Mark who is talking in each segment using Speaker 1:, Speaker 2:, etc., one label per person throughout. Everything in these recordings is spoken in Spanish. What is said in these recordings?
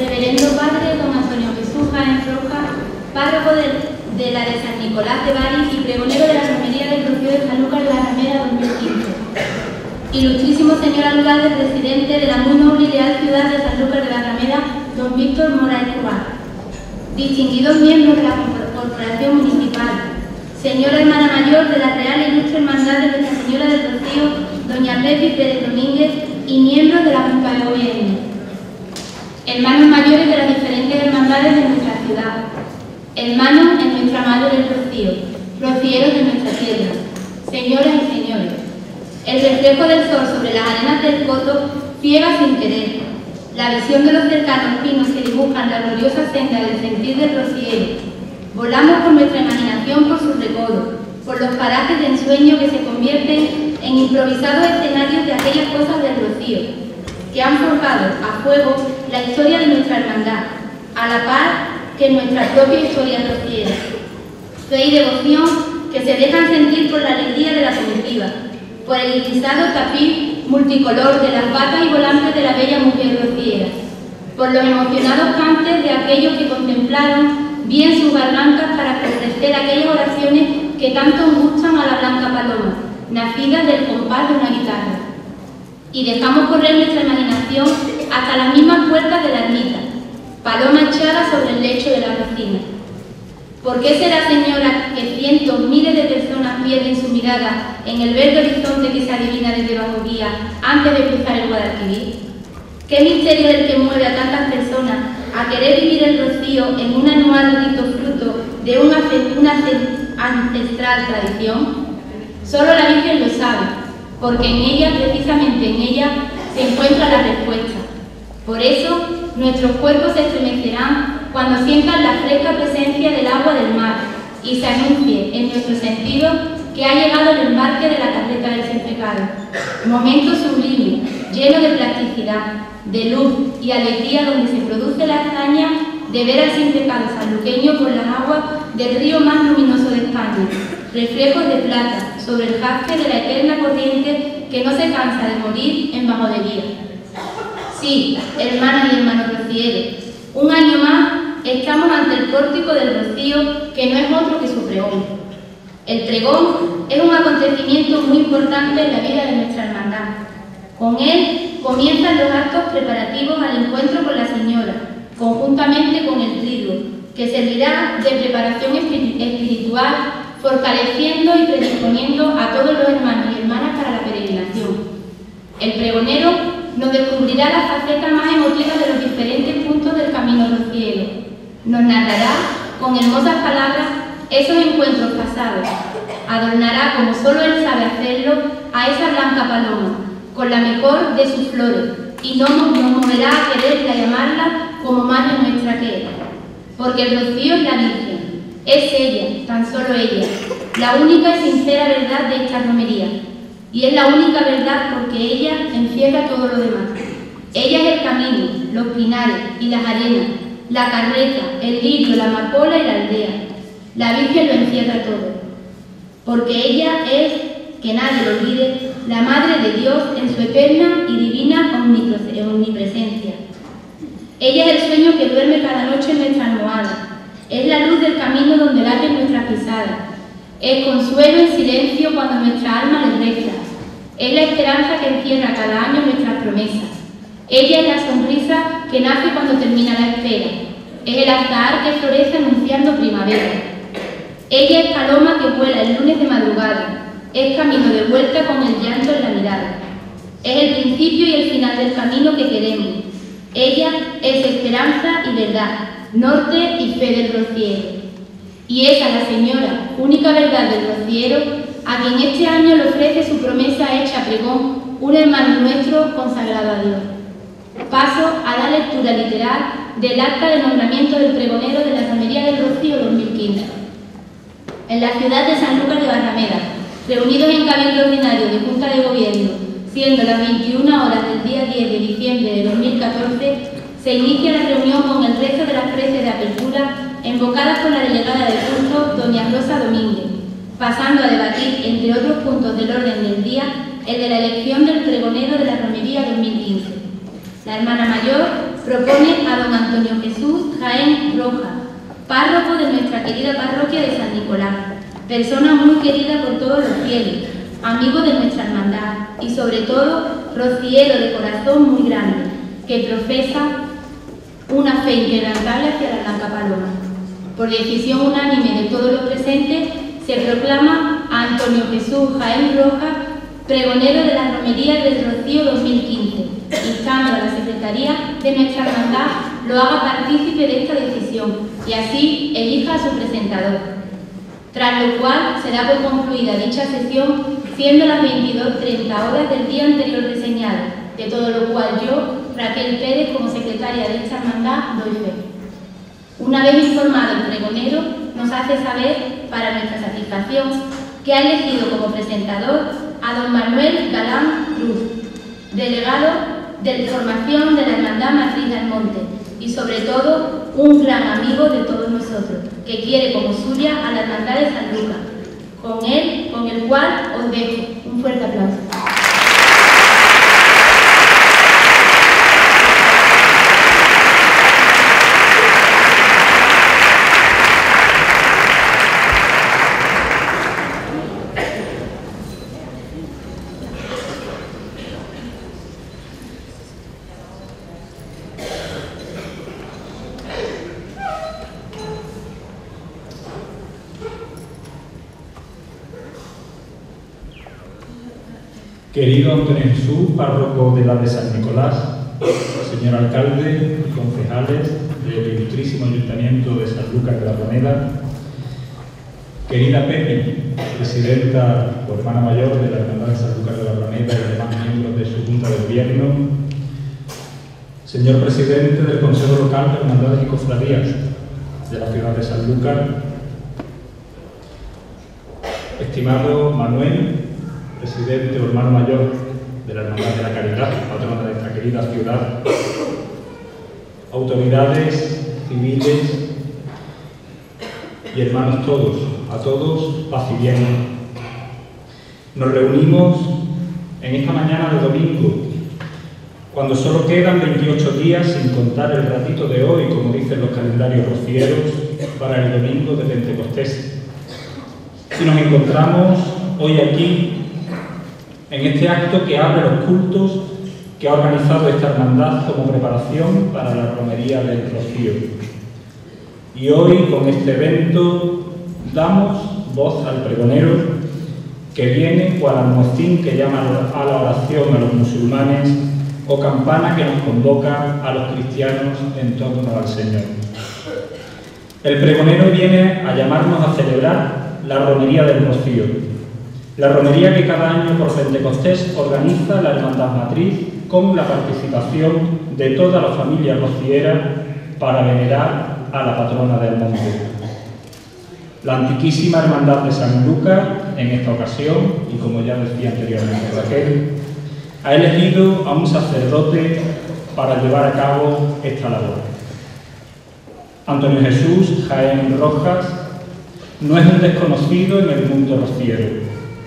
Speaker 1: Reverendo Padre Don Antonio Jesús Jaén Rojas, párroco de la de San Nicolás de Bari y pregonero de la romería del Rocío de Sanlúcar de la Ramera 2015. Ilustrísimo señor alcalde presidente de la muy noble y leal ciudad de Sanlúcar de la Ramera, don Víctor Mora Escobar. Distinguidos miembros de la Corporación Municipal, señora hermana mayor de la Real e Ilustre Hermandad de Nuestra Señora del Rocío, doña Pepi Pérez Domínguez, y miembros de la Junta de Gobierno, hermanos mayores de las diferentes hermandades de nuestra ciudad, hermanos en nuestra Madre del Rocío, rocieros de nuestra tierra, señoras y señores. El reflejo del sol sobre las arenas del coto ciega sin querer. La visión de los cercanos pinos que dibujan la gloriosa senda del sentir del rociero. Volamos con nuestra imaginación por sus recodos, por los parajes de ensueño que se convierten en improvisados escenarios de aquellas cosas del rocío, que han forjado a fuego la historia de nuestra hermandad, a la par que nuestra propia historia rociera. Fe y devoción que se dejan sentir por la alegría de la comitiva, por el irisado tapiz multicolor de las batas y volantes de la bella mujer rociera, por los emocionados cantes de aquellos que contemplaron bien sus gargantas para ofrecer aquellas oraciones que tanto gustan a la blanca paloma, nacida del compás de una guitarra. Y dejamos correr nuestra imaginación hasta las mismas puertas de la ermita, paloma echada sobre el lecho de la cocina. ¿Por qué será, señora, que cientos, miles de personas pierden su mirada en el verde horizonte que se adivina desde Bajo Guía antes de cruzar el Guadalquivir? ¿Qué misterio es el que mueve a tantas personas a querer vivir el rocío en un anual rito fruto de una ancestral tradición? Solo la Virgen lo sabe, porque en ella, precisamente en ella, se encuentra la respuesta. Por eso, nuestros cuerpos se estremecerán cuando sientan la fresca presencia del agua del mar y se anuncie en nuestros sentidos que ha llegado el embarque de la carreta del sin pecado. Momento sublime, lleno de plasticidad, de luz y alegría, donde se produce la hazaña de ver al sin pecado sanluqueño por las aguas del río más luminoso de España, reflejos de plata sobre el jaspe de la eterna corriente que no se cansa de morir en Bajo de Guía. Sí, hermanas y hermanos rocieros, un año más estamos ante el pórtico del Rocío, que no es otro que su pregón. El pregón es un acontecimiento muy importante en la vida de nuestra hermandad. Con él comienzan los actos preparativos al encuentro con la Señora, conjuntamente con el triduo, que servirá de preparación espiritual, fortaleciendo y predisponiendo a todos los hermanos y hermanas para la peregrinación. El pregonero nos descubrirá la faceta más emotiva de los diferentes puntos del camino rociero. Nos narrará con hermosas palabras esos encuentros pasados. Adornará, como solo él sabe hacerlo, a esa blanca paloma, con la mejor de sus flores, y nos moverá a quererla y amarla como madre nuestra que es. Porque el rocío es la Virgen, es ella, tan solo ella, la única y sincera verdad de esta romería. Y es la única verdad porque ella encierra todo lo demás. Ella es el camino, los pinares y las arenas, la carreta, el lirio, la amapola y la aldea. La Virgen lo encierra todo. Porque ella es, que nadie lo olvide, la Madre de Dios en su eterna y divina omnipresencia. Ella es el sueño que duerme cada noche en nuestra almohada. Es la luz del camino donde laten nuestras pisadas. Es consuelo en silencio cuando nuestra alma le reza. Es la esperanza que encierra cada año nuestras promesas. Ella es la sonrisa que nace cuando termina la espera. Es el azahar que florece anunciando primavera. Ella es paloma que vuela el lunes de madrugada. Es camino de vuelta con el llanto en la mirada. Es el principio y el final del camino que queremos. Ella es esperanza y verdad, norte y fe del rociero. Y es a la Señora, única verdad del rociero, a quien este año le ofrece su promesa hecha pregón, un hermano nuestro consagrado a Dios. Paso a la lectura literal del acta de nombramiento del pregonero de la Romería del Rocío 2015. En la ciudad de Sanlúcar de Barrameda, reunidos en Cabildo Ordinario de Junta de Gobierno, siendo las 21 horas del día 10 de diciembre de 2014, se inicia la reunión con el rezo de las preces de apertura invocadas por la delegada de culto, doña Rosa Domínguez, pasando a debatir, entre otros puntos del orden del día, el de la elección del pregonero de la Romería 2015. La hermana mayor propone a don Antonio Jesús Jaén Rojas, párroco de nuestra querida parroquia de San Nicolás, persona muy querida por todos los fieles, amigo de nuestra hermandad y sobre todo rociero de corazón muy grande, que profesa una fe inquebrantable hacia la Blanca Paloma. Por decisión unánime de todos los presentes, se proclama a Antonio Jesús Jaén Rojas pregonero de las romerías del Rocío 2015, instando a la Secretaría de nuestra hermandad lo haga partícipe de esta decisión y así elija a su presentador. Tras lo cual se da por concluida dicha sesión, siendo las 22:30 horas del día anterior reseñado, de todo lo cual yo, Raquel Pérez, como secretaria de esta hermandad, doy fe. Una vez informado el pregonero, nos hace saber, para nuestra satisfacción, que ha elegido como presentador a don Manuel Galán Cruz, delegado de formación de la Hermandad Matriz del Monte y sobre todo un gran amigo de todos nosotros, que quiere como suya a la Hermandad de San Lucas, con el cual os dejo. Un fuerte aplauso.
Speaker 2: Querido Antonio Jesús, párroco de la de San Nicolás, señor alcalde y concejales del ilustrísimo Ayuntamiento de San Lucas de la Planeda, querida Pepi, presidenta o hermana mayor de la Hermandad de San Lucas de la Planeda y demás miembros de su Junta de Gobierno, señor presidente del Consejo Local de Hermandades y Cofradías de la ciudad de San Lucas, estimado Manuel, presidente o hermano mayor de la Hermandad de la Caridad, patrona de esta querida ciudad, autoridades civiles y hermanos todos, a todos paz y bien. Nos reunimos en esta mañana de domingo, cuando solo quedan 28 días, sin contar el ratito de hoy, como dicen los calendarios rocieros, para el domingo de Pentecostés. Y nos encontramos hoy aquí, en este acto que abre los cultos que ha organizado esta hermandad como preparación para la romería del Rocío. Y hoy, con este evento, damos voz al pregonero que viene cual almuecín que llama a la oración a los musulmanes o campana que nos convoca a los cristianos en torno al Señor. El pregonero viene a llamarnos a celebrar la romería del Rocío, la romería que cada año por Pentecostés organiza la Hermandad Matriz con la participación de toda la familia rociera para venerar a la patrona del monte. La antiquísima Hermandad de San Lucas, en esta ocasión, y como ya decía anteriormente Raquel, ha elegido a un sacerdote para llevar a cabo esta labor. Antonio Jesús Jaén Rojas no es un desconocido en el mundo rociero.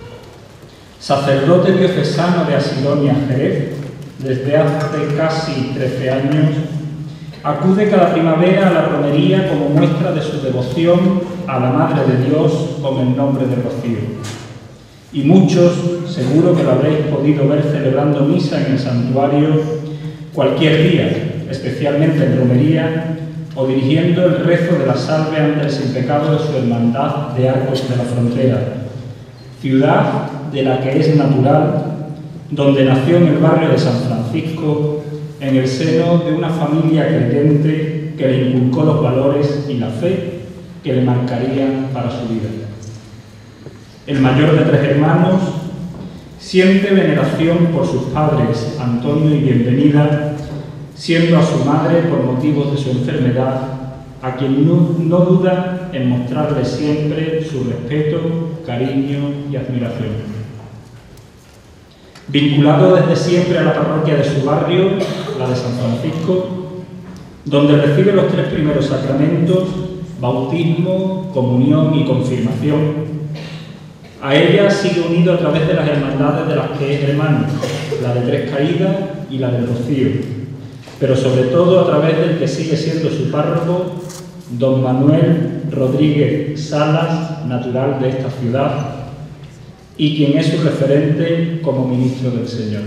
Speaker 2: Sacerdote diocesano de Asidonia, Jerez, desde hace casi 13 años, acude cada primavera a la romería como muestra de su devoción a la Madre de Dios con el nombre de Rocío. Y muchos, seguro que lo habréis podido ver celebrando misa en el santuario cualquier día, especialmente en romería, o dirigiendo el rezo de la salve ante el sin pecado de su hermandad de Arcos de la Frontera, ciudad de la que es natural, donde nació en el barrio de San Francisco, en el seno de una familia creyente que le inculcó los valores y la fe que le marcarían para su vida. El mayor de 3 hermanos siente veneración por sus padres, Antonio y Bienvenida, siendo a su madre, por motivos de su enfermedad, a quien no duda en mostrarle siempre su respeto, cariño y admiración. Vinculado desde siempre a la parroquia de su barrio, la de San Francisco, donde recibe los 3 primeros sacramentos, bautismo, comunión y confirmación. A ella sigue unido a través de las hermandades de las que es hermano, la de Tres Caídas y la del Rocío, pero sobre todo a través del que sigue siendo su párroco, don Manuel Rodríguez Salas, natural de esta ciudad, y quien es su referente como ministro del Señor.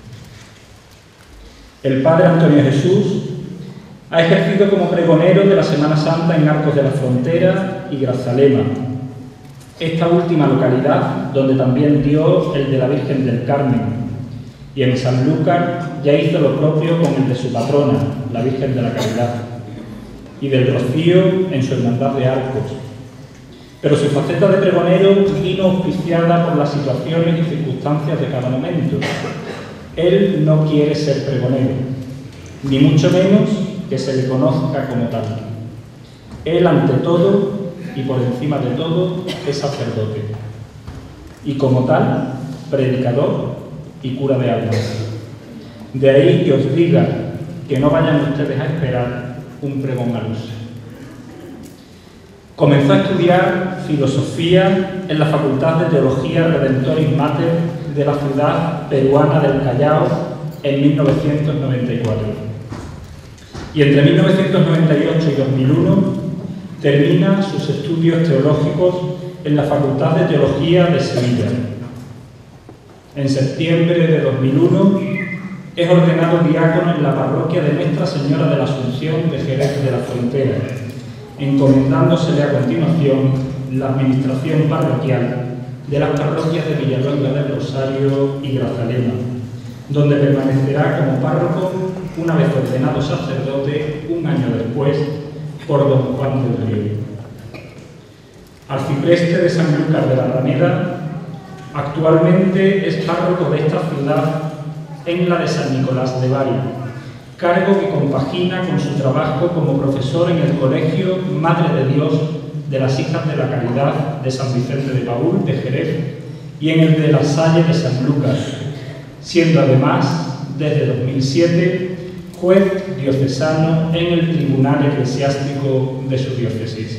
Speaker 2: El padre Antonio Jesús ha ejercido como pregonero de la Semana Santa en Arcos de la Frontera y Grazalema, esta última localidad donde también dio el de la Virgen del Carmen, y en Sanlúcar ya hizo lo propio con el de su patrona, la Virgen de la Caridad, y del Rocío en su hermandad de Arcos. Pero su faceta de pregonero vino auspiciada por las situaciones y circunstancias de cada momento. Él no quiere ser pregonero, ni mucho menos que se le conozca como tal. Él, ante todo y por encima de todo, es sacerdote. Y como tal, predicador y cura de almas. De ahí que os diga que no vayan ustedes a esperar un pregón al uso. Comenzó a estudiar filosofía en la Facultad de Teología Redentoris Mater de la ciudad peruana del Callao en 1994. Y entre 1998 y 2001 termina sus estudios teológicos en la Facultad de Teología de Sevilla. En septiembre de 2001 es ordenado diácono en la parroquia de Nuestra Señora de la Asunción de Jerez de la Frontera, encomendándosele a continuación la administración parroquial de las parroquias de Villalonga del Rosario y Grazalema, donde permanecerá como párroco una vez ordenado sacerdote un año después por don Juan del Río. Arcipreste de Sanlúcar de la Alameda, actualmente es párroco de esta ciudad en la de San Nicolás de Bari, cargo que compagina con su trabajo como profesor en el Colegio Madre de Dios de las Hijas de la Caridad de San Vicente de Paúl de Jerez y en el de La Salle de Sanlúcar, siendo además, desde 2007, juez diocesano en el Tribunal Eclesiástico de su diócesis.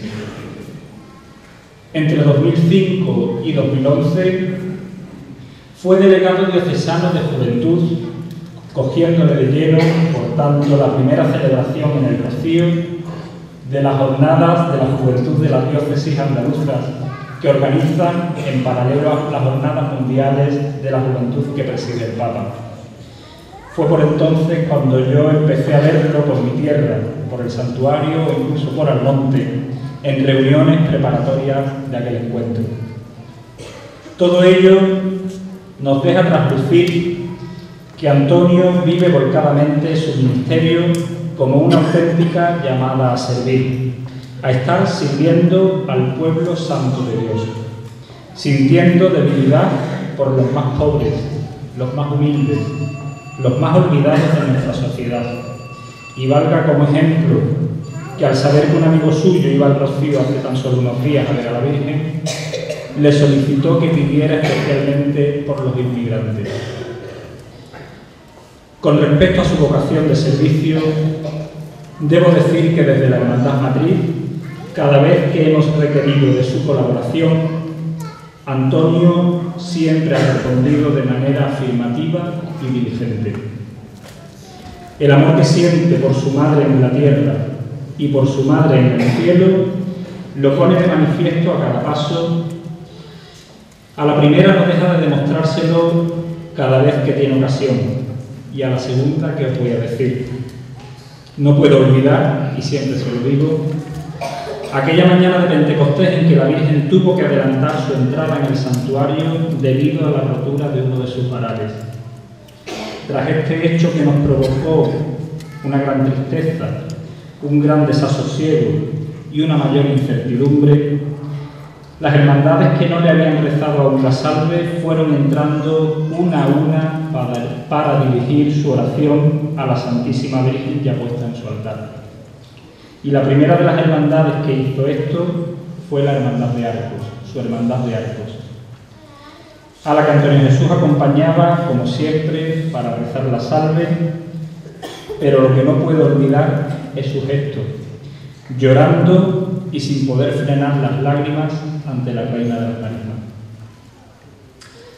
Speaker 2: Entre 2005 y 2011 fue delegado diocesano de Juventud, cogiéndole de lleno, por tanto, la primera celebración en el Rocío de las jornadas de la Juventud de las Diócesis Andaluzas, que organizan en paralelo a las jornadas mundiales de la juventud que preside el Papa. Fue por entonces cuando yo empecé a verlo por mi tierra, por el santuario o incluso por Almonte, en reuniones preparatorias de aquel encuentro. Todo ello nos deja traslucir que Antonio vive volcadamente su ministerio como una auténtica llamada a servir, a estar sirviendo al pueblo santo de Dios, sintiendo debilidad por los más pobres, los más humildes, los más olvidados de nuestra sociedad. Y valga como ejemplo que al saber que un amigo suyo iba al Rocío hace tan solo unos días a ver a la Virgen, le solicitó que pidiera especialmente por los inmigrantes. Con respecto a su vocación de servicio, debo decir que desde la Hermandad Madrid, cada vez que hemos requerido de su colaboración, Antonio siempre ha respondido de manera afirmativa y diligente. El amor que siente por su madre en la tierra y por su madre en el cielo lo pone de manifiesto a cada paso. A la primera no deja de demostrárselo cada vez que tiene ocasión, y a la segunda, ¿qué os voy a decir? No puedo olvidar, y siempre se lo digo, aquella mañana de Pentecostés en que la Virgen tuvo que adelantar su entrada en el santuario debido a la rotura de uno de sus varales. Tras este hecho que nos provocó una gran tristeza, un gran desasosiego y una mayor incertidumbre, las hermandades que no le habían rezado aún la salve fueron entrando una a una para dirigir su oración a la Santísima Virgen ya puesta en su altar. Y la primera de las hermandades que hizo esto fue la Hermandad de Arcos, su Hermandad de Arcos, a la que Antonio Jesús acompañaba, como siempre, para rezar la salve, pero lo que no puedo olvidar es su gesto, llorando y sin poder frenar las lágrimas ante la Reina de la Caridad.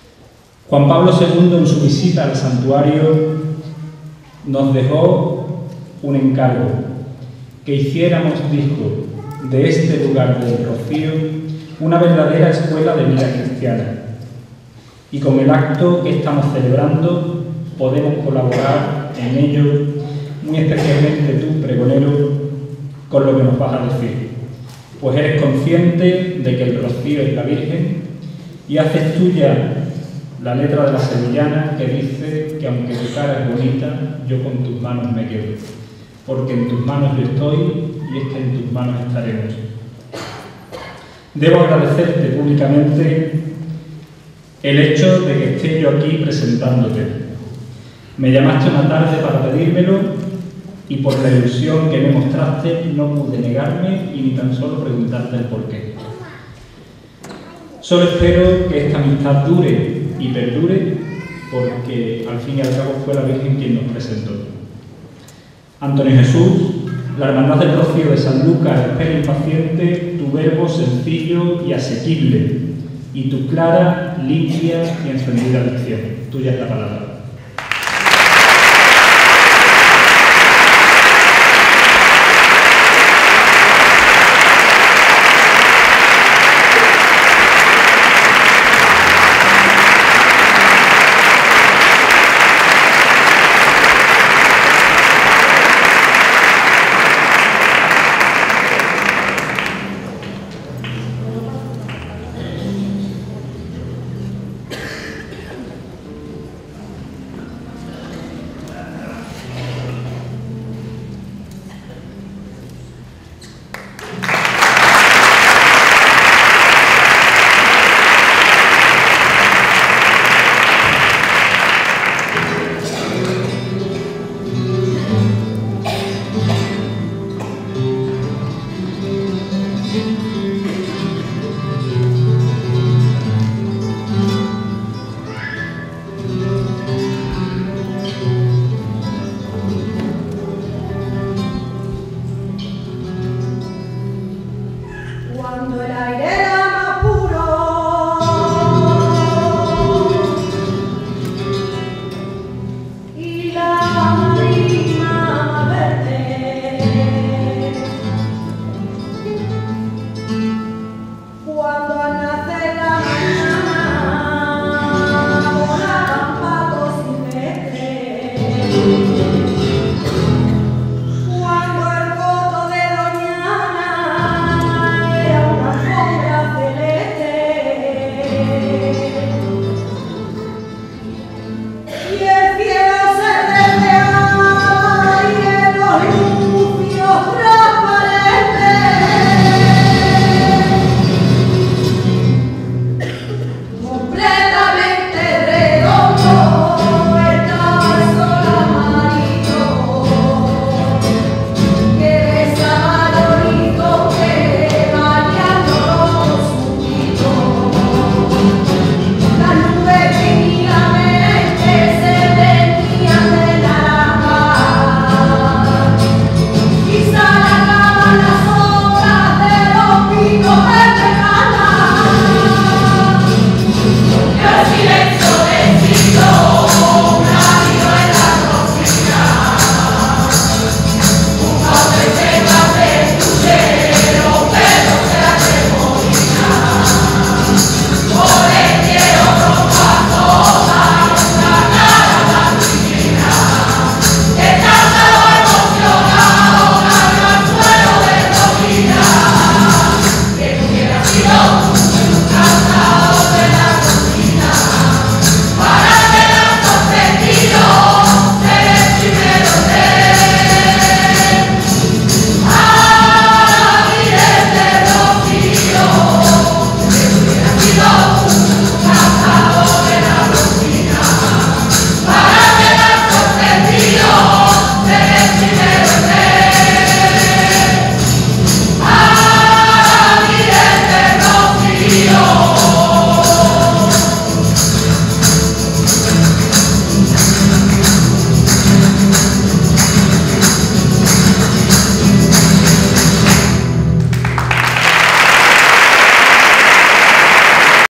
Speaker 2: Juan Pablo II, en su visita al santuario, nos dejó un encargo, que hiciéramos, dijo, de este lugar del Rocío una verdadera escuela de vida cristiana. Y con el acto que estamos celebrando podemos colaborar en ello, muy especialmente tú, pregonero, con lo que nos vas a decir, pues eres consciente de que el Rocío es la Virgen y haces tuya la letra de la sevillana que dice que aunque tu cara es bonita, yo con tus manos me quedo, porque en tus manos yo estoy y es que en tus manos estaremos. Debo agradecerte públicamente el hecho de que esté yo aquí presentándote. Me llamaste una tarde para pedírmelo y por la ilusión que me mostraste no pude negarme y ni tan solo preguntarte el porqué. Solo espero que esta amistad dure y perdure porque al fin y al cabo fue la Virgen quien nos presentó. Antonio Jesús, la Hermandad del Rocío de San Lucas espera impaciente tu verbo sencillo y asequible y tu clara, limpia y encendida lección. Tuya es la palabra.